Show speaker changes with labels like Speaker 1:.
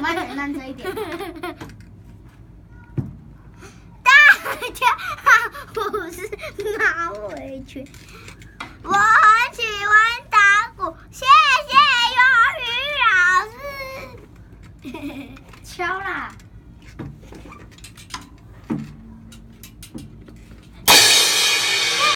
Speaker 1: 慢点，慢这一点。
Speaker 2: 大家好，我是马伟群。